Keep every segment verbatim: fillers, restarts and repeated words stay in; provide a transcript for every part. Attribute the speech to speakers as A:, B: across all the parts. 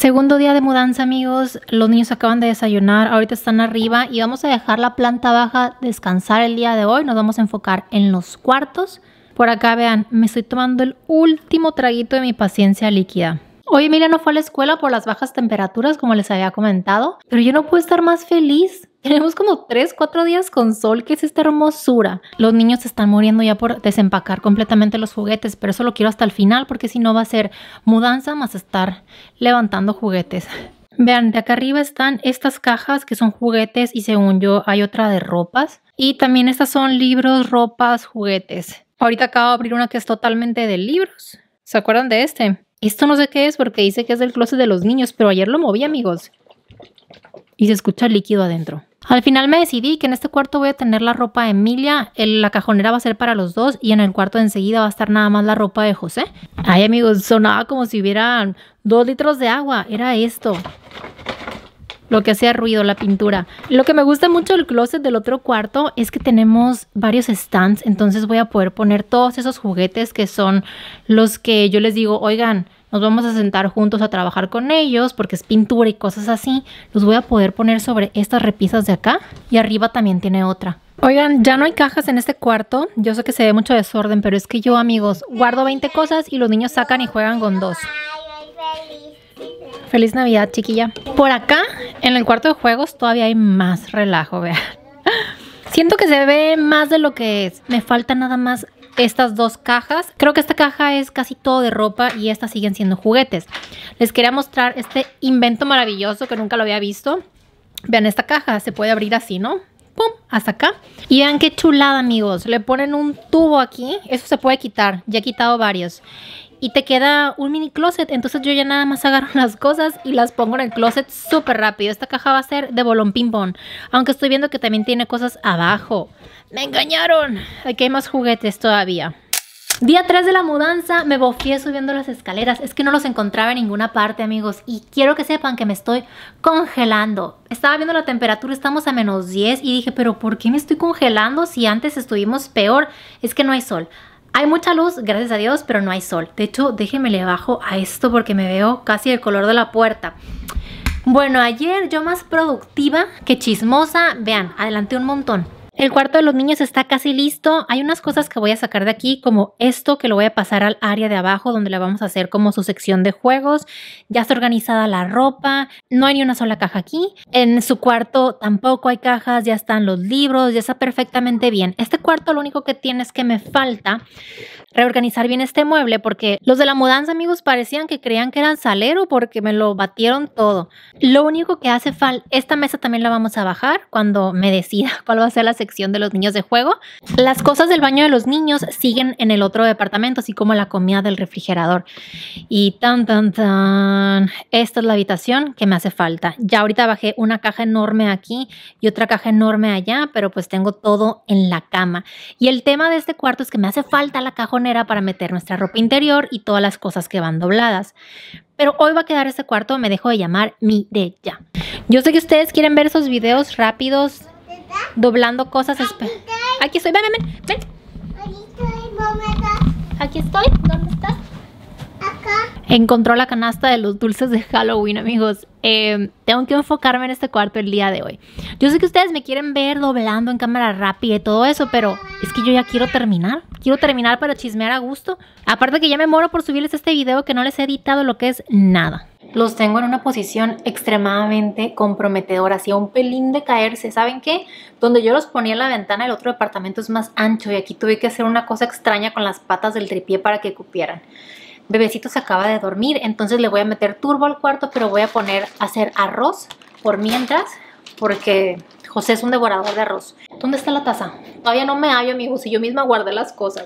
A: Segundo día de mudanza, amigos. Los niños acaban de desayunar, ahorita están arriba y vamos a dejar la planta baja descansar el día de hoy. Nos vamos a enfocar en los cuartos. Por acá, vean, me estoy tomando el último traguito de mi paciencia líquida. Hoy Emilia no fue a la escuela por las bajas temperaturas, como les había comentado, pero yo no puedo estar más feliz. Tenemos como tres, cuatro días con sol, que es esta hermosura. Los niños se están muriendo ya por desempacar completamente los juguetes, pero eso lo quiero hasta el final porque si no va a ser mudanza más estar levantando juguetes. Vean, de acá arriba están estas cajas que son juguetes y según yo hay otra de ropas. Y también estas son libros, ropas, juguetes. Ahorita acabo de abrir una que es totalmente de libros. ¿Se acuerdan de este? Esto no sé qué es porque dice que es del closet de los niños, pero ayer lo moví, amigos. Y se escucha líquido adentro. Al final me decidí que en este cuarto voy a tener la ropa de Emilia, el, la cajonera va a ser para los dos y en el cuarto de enseguida va a estar nada más la ropa de José. Ay, amigos, sonaba como si hubieran dos litros de agua. Era esto lo que hacía ruido, la pintura. Lo que me gusta mucho del closet del otro cuarto es que tenemos varios stands, entonces voy a poder poner todos esos juguetes que son los que yo les digo, oigan, nos vamos a sentar juntos a trabajar con ellos porque es pintura y cosas así. Los voy a poder poner sobre estas repisas de acá y arriba también tiene otra. Oigan, ya no hay cajas en este cuarto. Yo sé que se ve mucho desorden, pero es que yo, amigos, guardo veinte cosas y los niños sacan y juegan con dos. Feliz Navidad, chiquilla. Por acá, en el cuarto de juegos, todavía hay más relajo, vean. Siento que se ve más de lo que es. Me faltan nada más estas dos cajas. Creo que esta caja es casi todo de ropa y estas siguen siendo juguetes. Les quería mostrar este invento maravilloso que nunca lo había visto. Vean, esta caja se puede abrir así, ¿no? ¡Pum! Hasta acá. Y vean qué chulada, amigos. Le ponen un tubo aquí. Eso se puede quitar. Ya he quitado varios. Y te queda un mini closet. Entonces yo ya nada más agarro las cosas y las pongo en el closet súper rápido. Esta caja va a ser de bolón ping pong. Aunque estoy viendo que también tiene cosas abajo. ¡Me engañaron! Aquí hay más juguetes todavía. Día tres de la mudanza, me bofié subiendo las escaleras. Es que no los encontraba en ninguna parte, amigos. Y quiero que sepan que me estoy congelando. Estaba viendo la temperatura, estamos a menos diez. Y dije, ¿pero por qué me estoy congelando si antes estuvimos peor? Es que no hay sol. Hay mucha luz, gracias a Dios, pero no hay sol. De hecho, déjenme le bajo a esto porque me veo casi el color de la puerta. Bueno, ayer yo más productiva que chismosa. Vean, adelanté un montón. El cuarto de los niños está casi listo. Hay unas cosas que voy a sacar de aquí, como esto que lo voy a pasar al área de abajo donde le vamos a hacer como su sección de juegos. Ya está organizada la ropa. No hay ni una sola caja aquí. En su cuarto tampoco hay cajas. Ya están los libros. Ya está perfectamente bien. Este cuarto lo único que tiene es que me falta reorganizar bien este mueble porque los de la mudanza, amigos, parecían que creían que eran salero porque me lo batieron todo. Lo único que hace falta, esta mesa también la vamos a bajar cuando me decida cuál va a ser la sección de los niños de juego. Las cosas del baño de los niños siguen en el otro departamento, así como la comida del refrigerador. Y tan tan tan, esta es la habitación que me hace falta. Ya ahorita bajé una caja enorme aquí y otra caja enorme allá, pero pues tengo todo en la cama. Y el tema de este cuarto es que me hace falta la cajonera para meter nuestra ropa interior y todas las cosas que van dobladas. Pero hoy va a quedar este cuarto, me dejo de llamar Mireya. Yo sé que ustedes quieren ver esos videos rápidos doblando cosas. Aquí estoy, ven, ven, ven. Aquí estoy, ¿dónde estás? Acá. Encontró la canasta de los dulces de Halloween, amigos. Eh, tengo que enfocarme en este cuarto el día de hoy. Yo sé que ustedes me quieren ver doblando en cámara rápida y todo eso, pero es que yo ya quiero terminar. Quiero terminar para chismear a gusto. Aparte que ya me muero por subirles este video que no les he editado lo que es nada. Los tengo en una posición extremadamente comprometedora, así a un pelín de caerse. ¿Saben qué? Donde yo los ponía en la ventana, el otro departamento es más ancho y aquí tuve que hacer una cosa extraña con las patas del tripié para que cupieran. Bebecito se acaba de dormir, entonces le voy a meter turbo al cuarto, pero voy a poner a hacer arroz por mientras, porque José es un devorador de arroz. ¿Dónde está la taza? Todavía no me hallo, amigos, y yo misma guardé las cosas.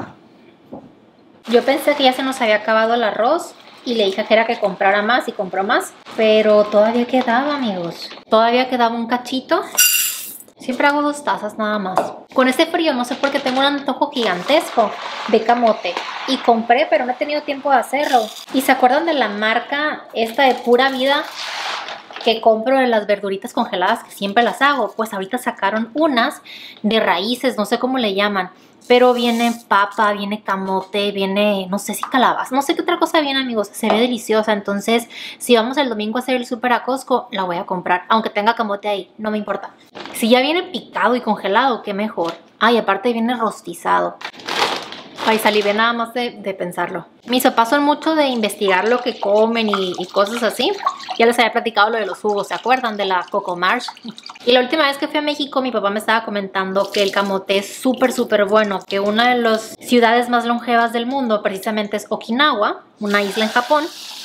A: Yo pensé que ya se nos había acabado el arroz y le dije que era que comprara más y compró más, pero todavía quedaba, amigos. Todavía quedaba un cachito. Siempre hago dos tazas nada más. Con este frío no sé por qué tengo un antojo gigantesco de camote. Y compré, pero no he tenido tiempo de hacerlo. ¿Y se acuerdan de la marca esta de Pura Vida? que compro de las verduritas congeladas, que siempre las hago, pues ahorita sacaron unas de raíces, no sé cómo le llaman, pero viene papa, viene camote, viene, no sé si calabaza, no sé qué otra cosa viene, amigos. Se ve deliciosa, entonces si vamos el domingo a hacer el súper a Costco, la voy a comprar, aunque tenga camote ahí, no me importa. Si ya viene picado y congelado, qué mejor. Ay, aparte viene rostizado. Ay, salivé nada más de, de pensarlo. Mis papás son mucho de investigar lo que comen y, y cosas así. Ya les había platicado lo de los jugos, ¿se acuerdan? De la Coco March. Y la última vez que fui a México, mi papá me estaba comentando que el camote es súper, súper bueno. Que una de las ciudades más longevas del mundo precisamente es Okinawa, una isla en Japón.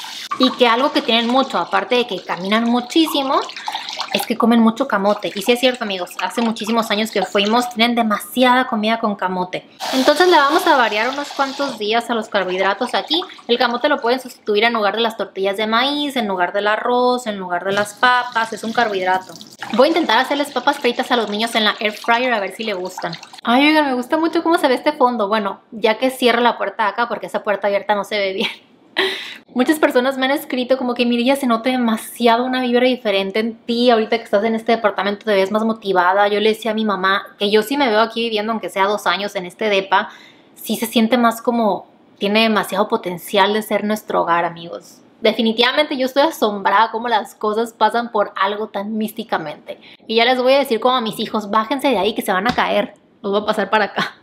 A: Y que algo que tienen mucho, aparte de que caminan muchísimo, es que comen mucho camote. Y sí es cierto, amigos, hace muchísimos años que fuimos, tienen demasiada comida con camote. Entonces le vamos a variar unos cuantos días a los carbohidratos aquí. El camote lo pueden sustituir en lugar de las tortillas de maíz, en lugar del arroz, en lugar de las papas. Es un carbohidrato. Voy a intentar hacerles papas fritas a los niños en la air fryer a ver si les gustan. Ay, oigan, me gusta mucho cómo se ve este fondo. Bueno, ya que cierro la puerta de acá porque esa puerta abierta no se ve bien. Muchas personas me han escrito como que Mirilla, se nota demasiado una vibra diferente en ti. Ahorita que estás en este departamento te ves más motivada. Yo le decía a mi mamá que yo sí me veo aquí viviendo, aunque sea dos años en este depa, sí se siente más como, tiene demasiado potencial de ser nuestro hogar, amigos. Definitivamente yo estoy asombrada cómo las cosas pasan por algo tan místicamente. Y ya les voy a decir como a mis hijos, bájense de ahí que se van a caer. Los voy a pasar para acá.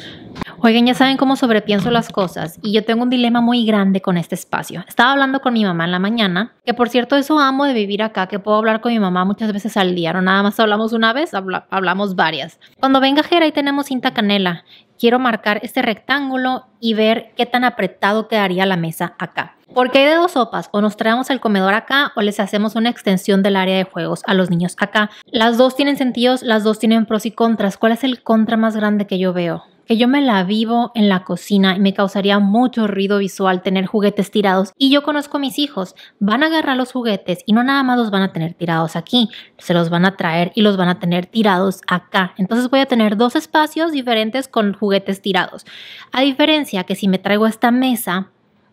A: Oigan, ya saben cómo sobrepienso las cosas y yo tengo un dilema muy grande con este espacio. Estaba hablando con mi mamá en la mañana, que por cierto eso amo de vivir acá, que puedo hablar con mi mamá muchas veces al día, no nada más hablamos una vez, habla, hablamos varias. Cuando venga Jera, ahí tenemos cinta canela. Quiero marcar este rectángulo y ver qué tan apretado quedaría la mesa acá. Porque hay de dos sopas, o nos traemos el comedor acá o les hacemos una extensión del área de juegos a los niños acá. Las dos tienen sentidos, las dos tienen pros y contras. ¿Cuál es el contra más grande que yo veo? Que yo me la vivo en la cocina y me causaría mucho ruido visual tener juguetes tirados. Y yo conozco a mis hijos, van a agarrar los juguetes y no nada más los van a tener tirados aquí, se los van a traer y los van a tener tirados acá. Entonces voy a tener dos espacios diferentes con juguetes tirados. A diferencia que si me traigo esta mesa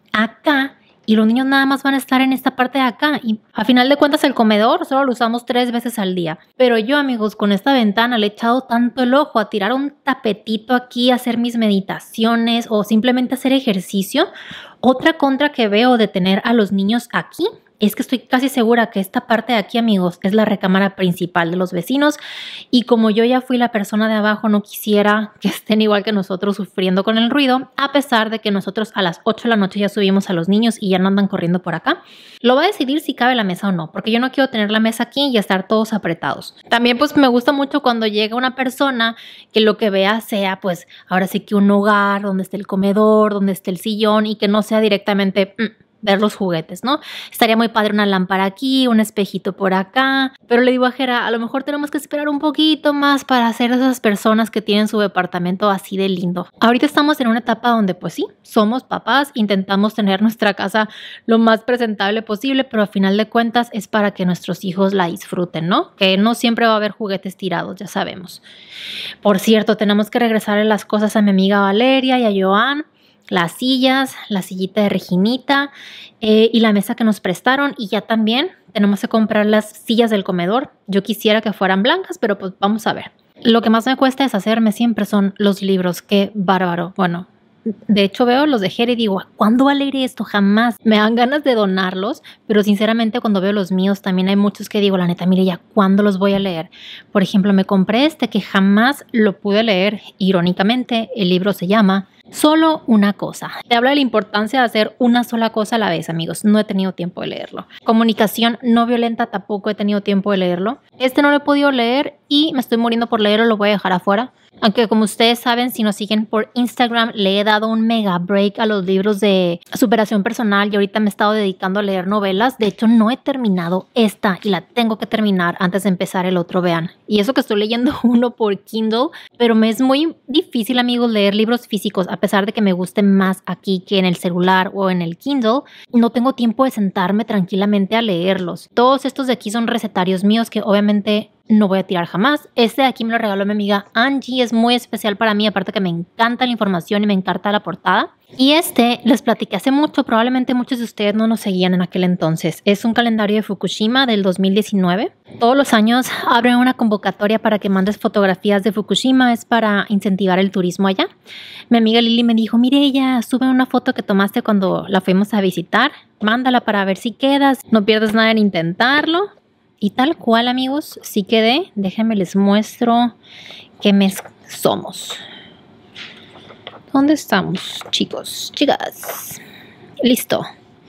A: acá, y los niños nada más van a estar en esta parte de acá. Y a final de cuentas el comedor solo lo usamos tres veces al día. Pero yo, amigos, con esta ventana le he echado tanto el ojo a tirar un tapetito aquí, a hacer mis meditaciones o simplemente hacer ejercicio. Otra contra que veo de tener a los niños aquí es que estoy casi segura que esta parte de aquí, amigos, es la recámara principal de los vecinos. Y como yo ya fui la persona de abajo, no quisiera que estén igual que nosotros sufriendo con el ruido, a pesar de que nosotros a las ocho de la noche ya subimos a los niños y ya no andan corriendo por acá. Lo va a decidir si cabe la mesa o no, porque yo no quiero tener la mesa aquí y estar todos apretados. También pues me gusta mucho cuando llega una persona que lo que vea sea pues ahora sí que un hogar donde esté el comedor, donde esté el sillón y que no sea directamente mmm, ver los juguetes, ¿no? Estaría muy padre una lámpara aquí, un espejito por acá, pero le digo a Jera, a lo mejor tenemos que esperar un poquito más para ser esas personas que tienen su departamento así de lindo. Ahorita estamos en una etapa donde pues sí, somos papás, intentamos tener nuestra casa lo más presentable posible, pero al final de cuentas es para que nuestros hijos la disfruten, ¿no? Que no siempre va a haber juguetes tirados, ya sabemos. Por cierto, tenemos que regresarle las cosas a mi amiga Valeria y a Joan. Las sillas, la sillita de Reginita eh, y la mesa que nos prestaron. Y ya también tenemos que comprar las sillas del comedor. Yo quisiera que fueran blancas, pero pues vamos a ver. Lo que más me cuesta deshacerme siempre son los libros. Qué bárbaro. Bueno, de hecho veo los de Jera y digo, ¿cuándo va a leer esto? Jamás. Me dan ganas de donarlos, pero sinceramente cuando veo los míos también hay muchos que digo, la neta, mire ya, ¿cuándo los voy a leer? Por ejemplo, me compré este que jamás lo pude leer. Irónicamente, el libro se llama Solo una cosa. Te habla de la importancia de hacer una sola cosa a la vez, amigos. No he tenido tiempo de leerlo. Comunicación no violenta, tampoco he tenido tiempo de leerlo. Este no lo he podido leer y me estoy muriendo por leerlo, lo voy a dejar afuera. Aunque como ustedes saben, si nos siguen por Instagram, le he dado un mega break a los libros de superación personal y ahorita me he estado dedicando a leer novelas. De hecho, no he terminado esta y la tengo que terminar antes de empezar el otro, vean. Y eso que estoy leyendo uno por Kindle, pero me es muy difícil, amigos, leer libros físicos, a pesar de que me guste más aquí que en el celular o en el Kindle. No tengo tiempo de sentarme tranquilamente a leerlos. Todos estos de aquí son recetarios míos que obviamente no voy a tirar jamás. Este de aquí me lo regaló mi amiga Angie, es muy especial para mí, aparte que me encanta la información y me encanta la portada. Y este, les platiqué hace mucho, probablemente muchos de ustedes no nos seguían en aquel entonces. Es un calendario de Fukushima del dos mil diecinueve. Todos los años abren una convocatoria para que mandes fotografías de Fukushima. Es para incentivar el turismo allá. Mi amiga Lili me dijo, mire, ella sube una foto que tomaste cuando la fuimos a visitar. Mándala para ver si quedas. No pierdes nada en intentarlo. Y tal cual, amigos, sí quedé. Déjenme les muestro qué mes somos. ¿Dónde estamos, chicos? Chicas. Listo.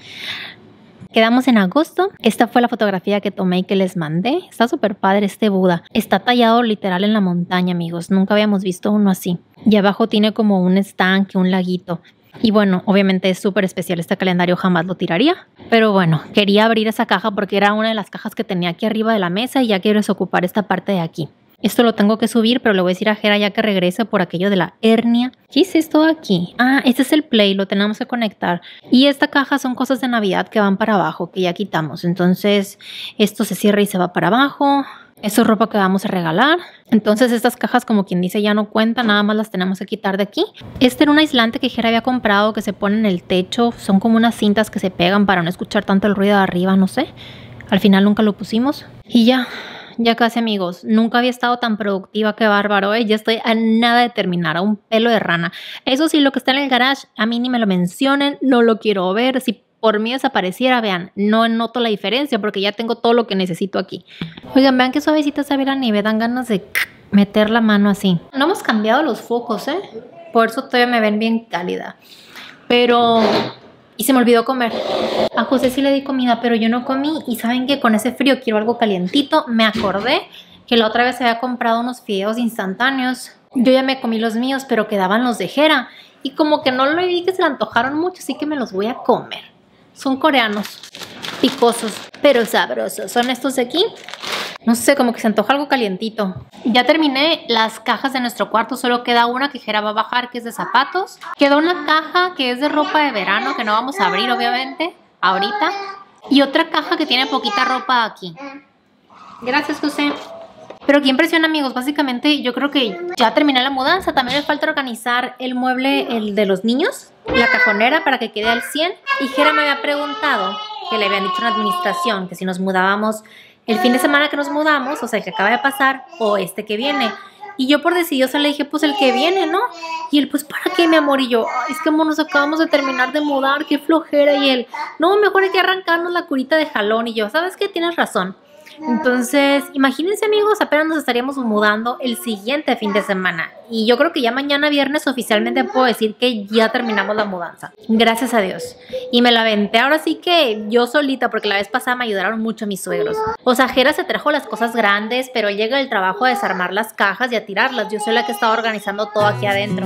A: Quedamos en agosto. Esta fue la fotografía que tomé y que les mandé. Está súper padre este Buda. Está tallado literal en la montaña, amigos. Nunca habíamos visto uno así. Y abajo tiene como un estanque, un laguito. Y bueno, obviamente es súper especial este calendario. Jamás lo tiraría. Pero bueno, quería abrir esa caja porque era una de las cajas que tenía aquí arriba de la mesa y ya quiero desocupar esta parte de aquí. Esto lo tengo que subir, pero le voy a decir a Jera ya que regrese por aquello de la hernia. ¿Qué es esto aquí? Ah, este es el Play, lo tenemos que conectar. Y esta caja son cosas de Navidad que van para abajo, que ya quitamos. Entonces, esto se cierra y se va para abajo. Esto es ropa que vamos a regalar. Entonces, estas cajas, como quien dice, ya no cuentan. Nada más las tenemos que quitar de aquí. Este era un aislante que Jera había comprado que se pone en el techo. Son como unas cintas que se pegan para no escuchar tanto el ruido de arriba, no sé. Al final nunca lo pusimos. Y ya... Ya casi, amigos, nunca había estado tan productiva, qué bárbaro, ¿eh? Ya estoy a nada de terminar, a un pelo de rana. Eso sí, lo que está en el garage, a mí ni me lo mencionen, no lo quiero ver. Si por mí desapareciera, vean, no noto la diferencia porque ya tengo todo lo que necesito aquí. Oigan, vean qué suavecita se ve la nieve, dan ganas de meter la mano así. No hemos cambiado los focos, ¿eh? Por eso todavía me ven bien cálida. Pero... Y se me olvidó comer. A José sí le di comida, pero yo no comí. Y saben que con ese frío quiero algo calientito. Me acordé que la otra vez había comprado unos fideos instantáneos. Yo ya me comí los míos, pero quedaban los de Jera. Y como que no lo vi que se le antojaron mucho, así que me los voy a comer. Son coreanos, picosos, pero sabrosos. Son estos de aquí. No sé, como que se antoja algo calientito. Ya terminé las cajas de nuestro cuarto. Solo queda una que Jera va a bajar, que es de zapatos. Quedó una caja que es de ropa de verano, que no vamos a abrir, obviamente, ahorita. Y otra caja que tiene poquita ropa aquí. Gracias, José. Pero qué impresión, amigos. Básicamente, yo creo que ya terminé la mudanza. También me falta organizar el mueble, el de los niños. La cajonera para que quede al cien. Y Jera me había preguntado, que le habían dicho en la administración, que si nos mudábamos... El fin de semana que nos mudamos, o sea, el que acaba de pasar, o este que viene. Y yo por decidiosa le dije, pues el que viene, ¿no? Y él, pues, ¿para qué, mi amor? Y yo, es que amor, nos acabamos de terminar de mudar, qué flojera. Y él, no, mejor hay que arrancarnos la curita de jalón. Y yo, ¿sabes qué? Tienes razón. Entonces, imagínense, amigos, apenas nos estaríamos mudando el siguiente fin de semana. Y yo creo que ya mañana viernes oficialmente puedo decir que ya terminamos la mudanza. Gracias a Dios. Y me la aventé ahora sí que yo solita, porque la vez pasada me ayudaron mucho mis suegros. O sea, Jera se trajo las cosas grandes, pero llega el trabajo a desarmar las cajas y a tirarlas. Yo soy la que estaba organizando todo aquí adentro.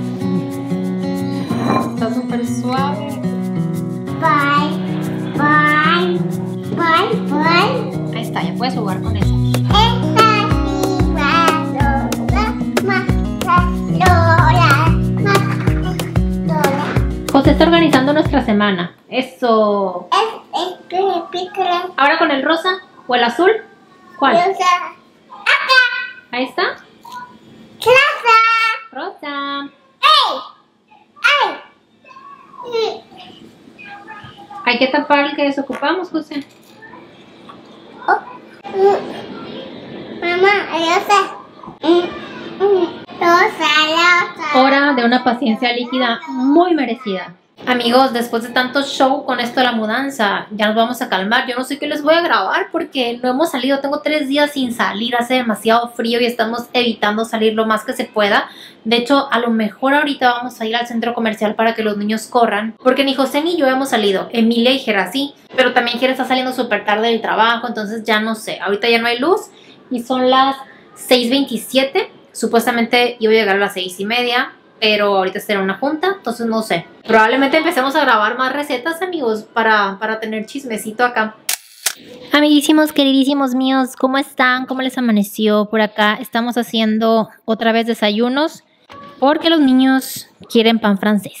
A: Está súper suave.
B: Bye, bye, bye, bye.
A: Ahí está, ya puedes jugar con eso. José está organizando nuestra semana. Eso. Ahora con el rosa o el azul. ¿Cuál?
B: Rosa.
A: Ahí está.
B: Rosa.
A: Rosa.
B: ¡Ey! ¡Ey!
A: Hay que tapar el que desocupamos, José.
B: Oh. Mamá, rosa. Rosa, rosa.
A: Hora de una paciencia líquida muy merecida. Amigos, después de tanto show con esto de la mudanza, ya nos vamos a calmar. Yo no sé qué les voy a grabar porque no hemos salido. Tengo tres días sin salir, hace demasiado frío y estamos evitando salir lo más que se pueda. De hecho, a lo mejor ahorita vamos a ir al centro comercial para que los niños corran, porque ni José ni yo hemos salido. Emilia y Jera sí, pero también Jera está saliendo súper tarde del trabajo, entonces ya no sé. Ahorita ya no hay luz y son las seis veintisiete. Supuestamente iba a llegar a las seis y media, pero ahorita está en una junta, entonces no sé. Probablemente empecemos a grabar más recetas, amigos, para, para tener chismecito acá. Amiguísimos, queridísimos míos, ¿cómo están? ¿Cómo les amaneció por acá? Estamos haciendo otra vez desayunos porque los niños quieren pan francés.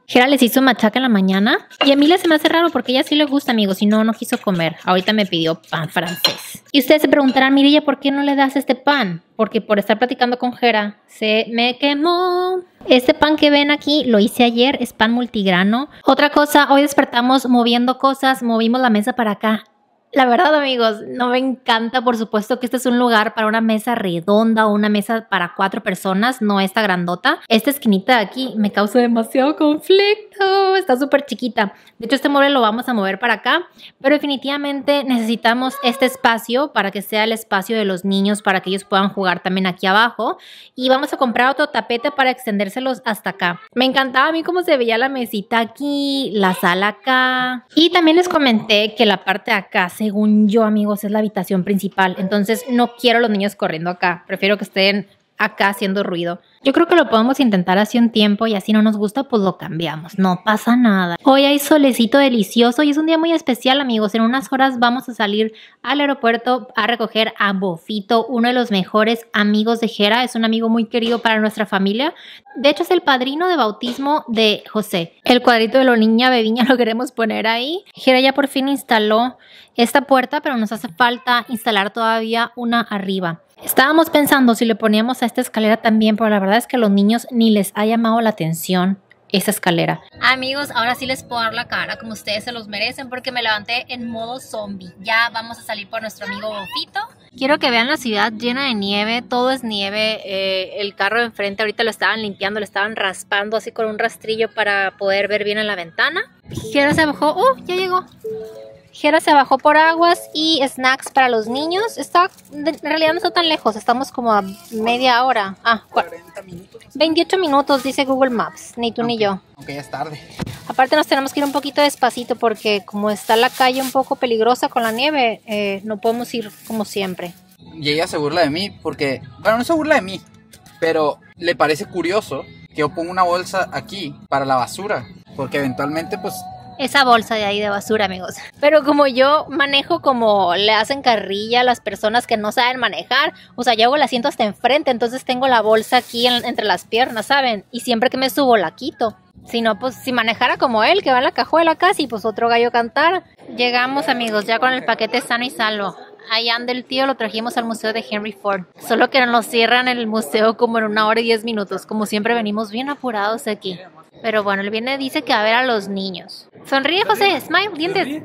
A: Jera les hizo machaca en la mañana. Y a Emilia se me hace raro porque a ella sí le gusta, amigos. Si no, no quiso comer. Ahorita me pidió pan francés. Y ustedes se preguntarán, Mirilla, ¿por qué no le das este pan? Porque por estar platicando con Jera, se me quemó. Este pan que ven aquí lo hice ayer. Es pan multigrano. Otra cosa, hoy despertamos moviendo cosas. Movimos la mesa para acá. La verdad, amigos, no me encanta, por supuesto, que este es un lugar para una mesa redonda o una mesa para cuatro personas, no esta grandota. Esta esquinita de aquí me causa demasiado conflicto, está súper chiquita. De hecho, este mueble lo vamos a mover para acá, pero definitivamente necesitamos este espacio para que sea el espacio de los niños, para que ellos puedan jugar también aquí abajo. Y vamos a comprar otro tapete para extendérselos hasta acá. Me encantaba a mí cómo se veía la mesita aquí, la sala acá. Y también les comenté que la parte de acá se según yo, amigos, es la habitación principal. Entonces no quiero a los niños corriendo acá. Prefiero que estén acá haciendo ruido. Yo creo que lo podemos intentar hace un tiempo y así no nos gusta, pues lo cambiamos. No pasa nada. Hoy hay solecito delicioso y es un día muy especial, amigos. En unas horas vamos a salir al aeropuerto a recoger a Bofito, uno de los mejores amigos de Jera. Es un amigo muy querido para nuestra familia. De hecho, es el padrino de bautismo de José. El cuadrito de la niña bebiña lo queremos poner ahí. Jera ya por fin instaló esta puerta, pero nos hace falta instalar todavía una arriba. Estábamos pensando si le poníamos a esta escalera también, pero la verdad es que a los niños ni les ha llamado la atención esta escalera. Amigos, ahora sí les puedo dar la cara como ustedes se los merecen porque me levanté en modo zombie. Ya vamos a salir por nuestro amigo Bofito. Quiero que vean la ciudad llena de nieve, todo es nieve. Eh, el carro de enfrente ahorita lo estaban limpiando, lo estaban raspando así con un rastrillo para poder ver bien en la ventana. Jera se bajó, ¡oh! Ya llegó. Jera se bajó por aguas y snacks para los niños. Está, en realidad no está tan lejos, estamos como a media hora. Ah, cuarenta minutos. veintiocho minutos dice Google Maps, ni tú
C: aunque,
A: ni yo.
C: Aunque ya es tarde.
A: Aparte nos tenemos que ir un poquito despacito porque como está la calle un poco peligrosa con la nieve, eh, no podemos ir como siempre.
C: Y ella se burla de mí porque, bueno, no se burla de mí, pero le parece curioso que yo ponga una bolsa aquí para la basura, porque eventualmente pues...
A: Esa bolsa de ahí de basura, amigos. Pero como yo manejo como le hacen carrilla a las personas que no saben manejar, o sea, yo hago el asiento hasta enfrente, entonces tengo la bolsa aquí en, entre las piernas, ¿saben? Y siempre que me subo la quito. Si no, pues si manejara como él, que va en la cajuela casi, pues otro gallo cantar. Llegamos, amigos, ya con el paquete sano y salvo. Ahí anda el tío, lo trajimos al museo de Henry Ford. Solo que nos cierran el museo como en una hora y diez minutos. Como siempre venimos bien apurados aquí. Pero bueno, él viene, dice que va a ver a los niños. Sonríe, José, smile, dientes.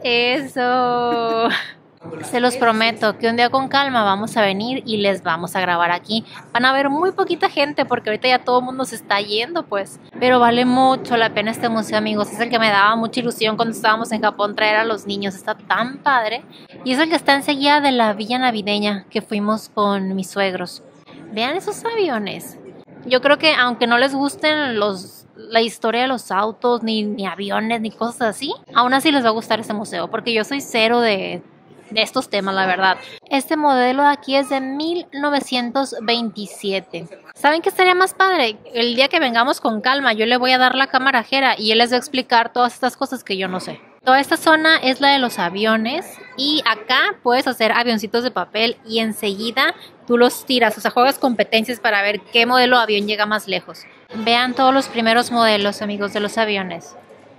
A: Eso. Se los prometo que un día con calma vamos a venir y les vamos a grabar aquí. Van a ver muy poquita gente porque ahorita ya todo el mundo se está yendo, pues. Pero vale mucho la pena este museo, amigos. Es el que me daba mucha ilusión cuando estábamos en Japón traer a los niños. Está tan padre. Y es el que está enseguida de la villa navideña que fuimos con mis suegros. Vean esos aviones. Yo creo que aunque no les gusten los... la historia de los autos, ni, ni aviones, ni cosas así, aún así les va a gustar este museo, porque yo soy cero de, de estos temas, la verdad. Este modelo de aquí es de mil novecientos veintisiete. ¿Saben qué estaría más padre? El día que vengamos con calma, yo le voy a dar la cámara a Jera y él les va a explicar todas estas cosas que yo no sé. Toda esta zona es la de los aviones y acá puedes hacer avioncitos de papel y enseguida tú los tiras, o sea, juegas competencias para ver qué modelo de avión llega más lejos. Vean todos los primeros modelos, amigos, de los aviones.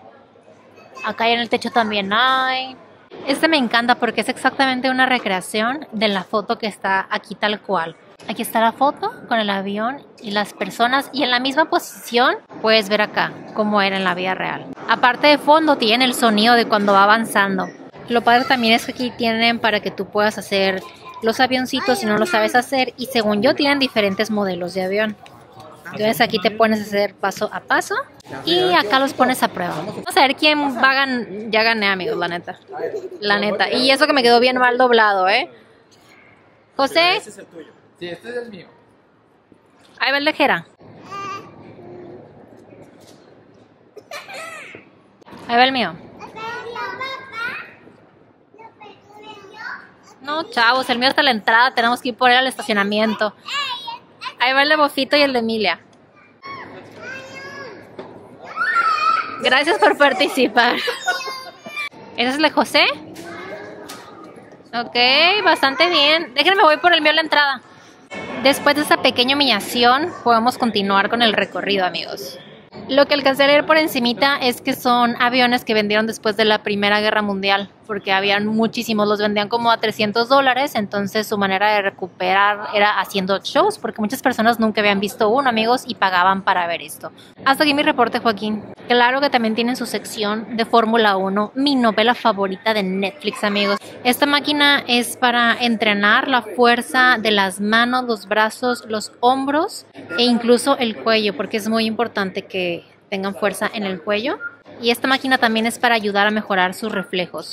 A: Acá en el techo también hay. Este me encanta porque es exactamente una recreación de la foto que está aquí tal cual. Aquí está la foto con el avión y las personas y en la misma posición puedes ver acá cómo era en la vida real. Aparte de fondo tienen el sonido de cuando va avanzando. Lo padre también es que aquí tienen para que tú puedas hacer los avioncitos si no lo sabes hacer y según yo tienen diferentes modelos de avión. Entonces aquí te pones a hacer paso a paso y acá los pones a prueba. Vamos a ver quién va a ganar. Ya gané, amigos, la neta. La neta. Y eso que me quedó bien mal doblado, ¿eh? José.
C: Ese es el tuyo. Sí, este es el mío.
A: Ahí va el de Jera. Ahí va el mío. No, chavos, el mío está a la entrada. Tenemos que ir por él al estacionamiento. Ahí va el de Bofito y el de Emilia. Gracias por participar. ¿Ese es el de José? Ok, bastante bien. Déjenme, voy por el mío a la entrada. Después de esta pequeña humillación, podemos continuar con el recorrido, amigos. Lo que alcancé a leer por encimita es que son aviones que vendieron después de la Primera Guerra Mundial, porque habían muchísimos, los vendían como a trescientos dólares, entonces su manera de recuperar era haciendo shows, porque muchas personas nunca habían visto uno, amigos, y pagaban para ver esto. Hasta aquí mi reporte, Joaquín. Claro que también tienen su sección de Fórmula uno, mi novela favorita de Netflix, amigos. Esta máquina es para entrenar la fuerza de las manos, los brazos, los hombros e incluso el cuello, porque es muy importante que tengan fuerza en el cuello. Y esta máquina también es para ayudar a mejorar sus reflejos.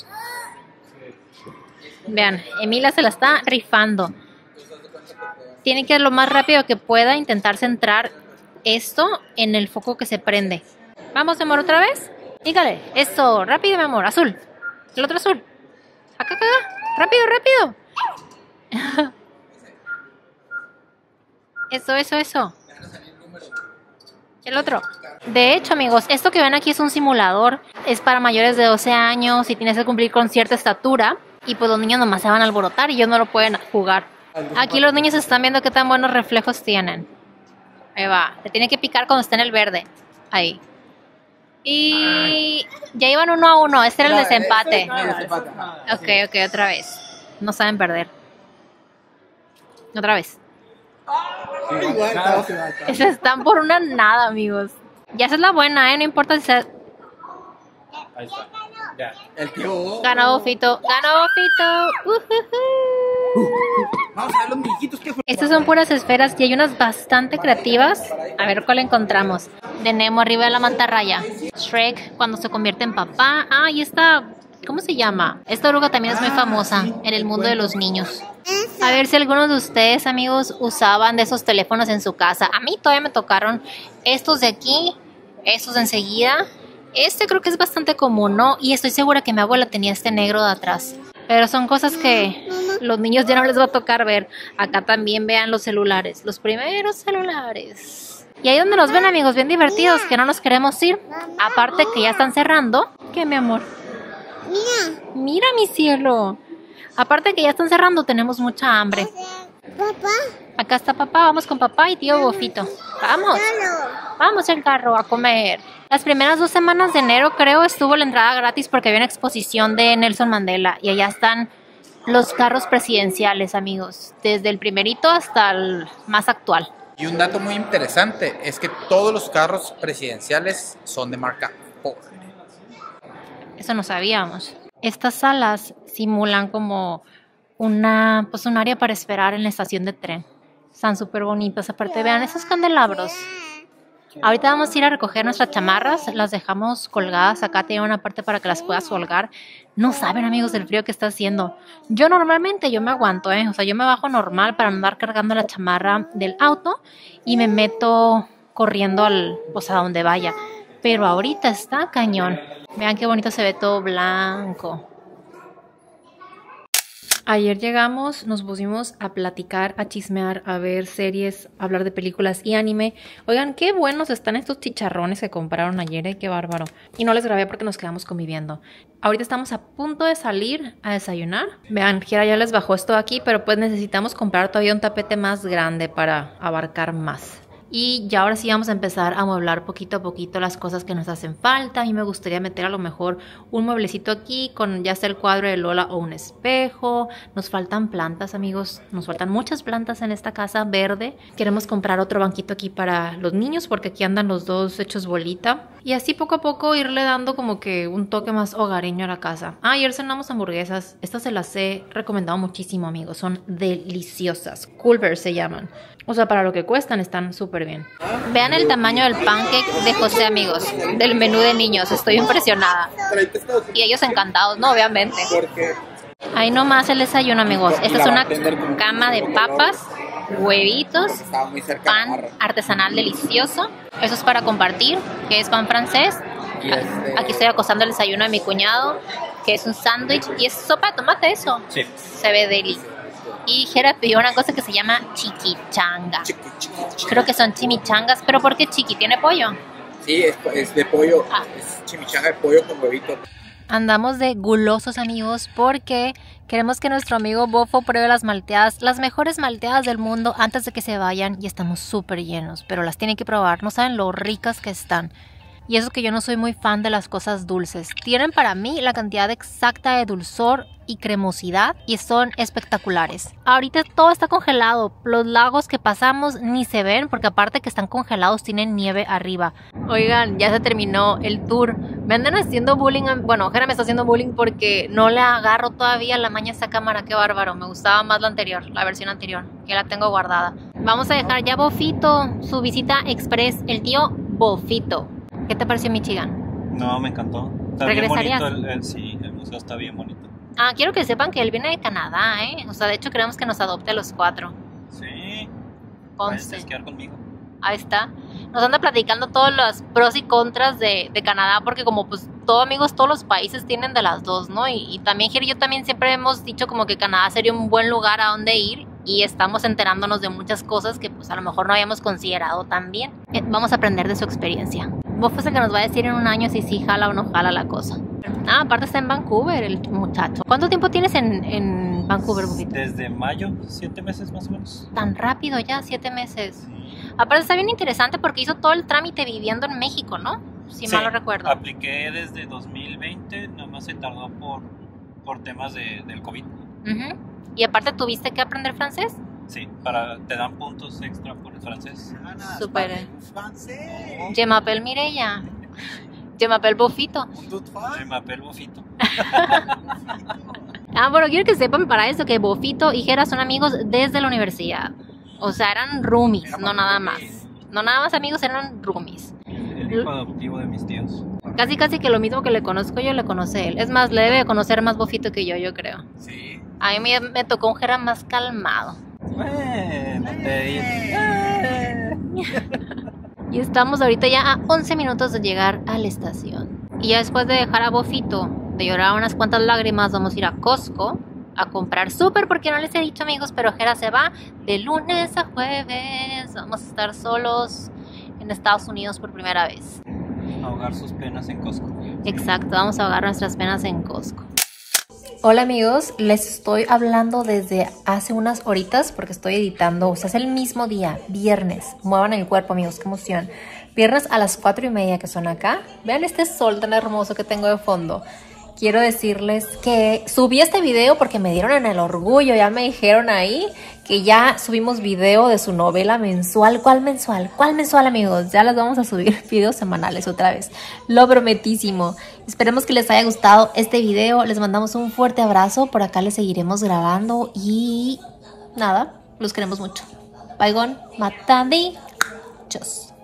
A: Vean, Emilia se la está rifando. Tiene que ir lo más rápido que pueda, intentar centrar esto en el foco que se prende. Vamos, mi amor, otra vez. Dígale, eso, rápido, mi amor, azul. El otro azul. Acá, acá, rápido, rápido. Eso, eso, eso. El otro. De hecho, amigos, esto que ven aquí es un simulador. Es para mayores de doce años y tienes que cumplir con cierta estatura. Y pues los niños nomás se van a alborotar y ellos no lo pueden jugar. Aquí los niños están viendo qué tan buenos reflejos tienen. Ahí va. Te tiene que picar cuando esté en el verde. Ahí. Y ya iban uno a uno. Este era el desempate. Ok, ok, otra vez. No saben perder. Otra vez. Se están por una nada, amigos. Ya esa es la buena, ¿eh? No importa si se...
D: Ahí está. Ya. El tío.
A: Ganó Bofito. Ganó Bofito. Uh-huh.
D: Vamos a ver los muñequitos que...
A: Estas son puras esferas y hay unas bastante creativas. A ver cuál encontramos. De Nemo arriba de la mantarraya. Shrek cuando se convierte en papá. Ah, y esta... ¿Cómo se llama? Esta oruga también es muy famosa en el mundo de los niños. A ver si algunos de ustedes, amigos, usaban de esos teléfonos en su casa. A mí todavía me tocaron estos de aquí, estos de enseguida. Este creo que es bastante común, ¿no? Y estoy segura que mi abuela tenía este negro de atrás. Pero son cosas que los niños ya no les va a tocar ver. Acá también vean los celulares, los primeros celulares. Y ahí donde los ven, amigos, bien divertidos, que no nos queremos ir. Aparte que ya están cerrando. ¿Qué, mi amor?
B: Mira.
A: Mira, mi cielo. Aparte que ya están cerrando, tenemos mucha hambre.
B: Papá.
A: Acá está papá, vamos con papá y tío Bofito. Vamos. Vamos al carro a comer. Las primeras dos semanas de enero, creo, estuvo la entrada gratis porque había una exposición de Nelson Mandela. Y allá están los carros presidenciales, amigos. Desde el primerito hasta el más actual.
C: Y un dato muy interesante es que todos los carros presidenciales son de marca Ford.
A: Eso no sabíamos. Estas salas simulan como una, pues un área para esperar en la estación de tren. Están súper bonitas. Aparte, vean esos candelabros. Ahorita vamos a ir a recoger nuestras chamarras. Las dejamos colgadas. Acá tiene una parte para que las puedas colgar. No saben, amigos, del frío que está haciendo. Yo normalmente, yo me aguanto, ¿eh? O sea, yo me bajo normal para andar cargando la chamarra del auto y me meto corriendo al, pues, a donde vaya. Pero ahorita está cañón. Vean qué bonito se ve todo blanco. Ayer llegamos, nos pusimos a platicar, a chismear, a ver series, a hablar de películas y anime. Oigan, qué buenos están estos chicharrones que compraron ayer, ¿eh? Qué bárbaro. Y no les grabé porque nos quedamos conviviendo. Ahorita estamos a punto de salir a desayunar. Vean, Kiara ya les bajó esto aquí, pero pues necesitamos comprar todavía un tapete más grande para abarcar más. Y ya ahora sí vamos a empezar a amueblar poquito a poquito las cosas que nos hacen falta. A mí me gustaría meter a lo mejor un mueblecito aquí con ya sea el cuadro de Lola o un espejo. Nos faltan plantas, amigos. Nos faltan muchas plantas en esta casa verde. Queremos comprar otro banquito aquí para los niños porque aquí andan los dos hechos bolita. Y así poco a poco irle dando como que un toque más hogareño a la casa. Ah, ayer cenamos hamburguesas. Estas se las he recomendado muchísimo, amigos. Son deliciosas. Culver se llaman. O sea, para lo que cuestan están súper bien. Vean el tamaño del pancake de José, amigos. Del menú de niños. Estoy impresionada. Y ellos encantados, ¿no? Obviamente. Ahí nomás el desayuno, amigos. Esta es una cama de papas, huevitos, pan artesanal delicioso. Eso es para compartir, que es pan francés. Aquí estoy acostando el desayuno de mi cuñado, que es un sándwich. Y es sopa de tomate, eso.
D: Sí.
A: Se ve deli. Y Jera pidió una cosa que se llama chiquichanga.
C: Chiqui, chiqui, chiqui.
A: Creo que son chimichangas, pero ¿por qué chiqui? ¿Tiene pollo?
C: Sí, es, es de pollo.
A: Ah.
C: Es chimichanga de pollo con huevito.
A: Andamos de gulosos, amigos, porque queremos que nuestro amigo Bofo pruebe las malteadas, las mejores malteadas del mundo antes de que se vayan, y estamos súper llenos, pero las tienen que probar, no saben lo ricas que están. Y eso que yo no soy muy fan de las cosas dulces. Tienen para mí la cantidad exacta de dulzor y cremosidad y son espectaculares. Ahorita todo está congelado. Los lagos que pasamos ni se ven porque aparte que están congelados tienen nieve arriba. Oigan, ya se terminó el tour. Me andan haciendo bullying. Bueno, Jera me está haciendo bullying porque no le agarro todavía la maña a esta cámara. Qué bárbaro. Me gustaba más la anterior, la versión anterior, que la tengo guardada. Vamos a dejar ya Bofito su visita express. El tío Bofito. ¿Qué te pareció Michigan?
E: No, me encantó. Está bien bonito el, el, sí, el museo está bien bonito.
A: Ah, quiero que sepan que él viene de Canadá, ¿eh? O sea, de hecho queremos que nos adopte a los cuatro.
E: Sí.
A: Conste.
E: Puedes quedar conmigo.
A: Ahí está. Nos anda platicando todos los pros y contras de, de Canadá, porque como pues todos amigos, todos los países tienen de las dos, ¿no? Y, y también Jero y yo también siempre hemos dicho como que Canadá sería un buen lugar a donde ir. Y estamos enterándonos de muchas cosas que pues a lo mejor no habíamos considerado también. Eh, vamos a aprender de su experiencia. Bofo es el que nos va a decir en un año si sí jala o no jala la cosa. Ah, aparte está en Vancouver el muchacho. ¿Cuánto tiempo tienes en, en Vancouver, Bofito?
E: Desde mayo, siete meses más o menos.
A: Tan rápido ya, siete meses.
E: Sí.
A: Aparte está bien interesante porque hizo todo el trámite viviendo en México, ¿no? Si
E: Sí,
A: mal no recuerdo.
E: Apliqué desde dos mil veinte, nada más se tardó por, por temas de, del COVID.
A: Uh-huh. Y aparte tuviste que aprender francés.
E: Sí, para, te dan puntos extra por el francés.
A: Súper. Je m'appelle Mireya. Je m'appelle Bofito.
E: Je m'appelle Bofito.
A: Ah, bueno, quiero que sepan para eso que Bofito y Jera son amigos desde la universidad. O sea, eran roomies, no nada más. No nada más amigos, eran roomies.
E: El hijo adoptivo de mis tíos.
A: Casi casi que lo mismo que le conozco yo, le conoce él. Es más, le debe de conocer más Bofito que yo, yo creo.
C: Sí.
A: A mí me, me tocó un Jera más calmado.
E: Bueno, te
A: Y estamos ahorita ya a once minutos de llegar a la estación. Y ya después de dejar a Bofito, de llorar unas cuantas lágrimas, vamos a ir a Costco a comprar súper, porque no les he dicho, amigos, pero Jera se va de lunes a jueves. Vamos a estar solos en Estados Unidos por primera vez.
E: ahogar sus penas en Costco.
A: Exacto, vamos a ahogar nuestras penas en Costco. Hola amigos, les estoy hablando desde hace unas horitas porque estoy editando, o sea, es el mismo día, viernes. Muevan el cuerpo, amigos, qué emoción. Viernes a las cuatro y media que son acá. Vean este sol tan hermoso que tengo de fondo. Quiero decirles que subí este video porque me dieron en el orgullo, ya me dijeron ahí que ya subimos video de su novela mensual. ¿Cuál mensual? ¿Cuál mensual, amigos? Ya las vamos a subir videos semanales otra vez. Lo prometísimo. Esperemos que les haya gustado este video. Les mandamos un fuerte abrazo. Por acá les seguiremos grabando y nada, los queremos mucho. Bye, matadichos.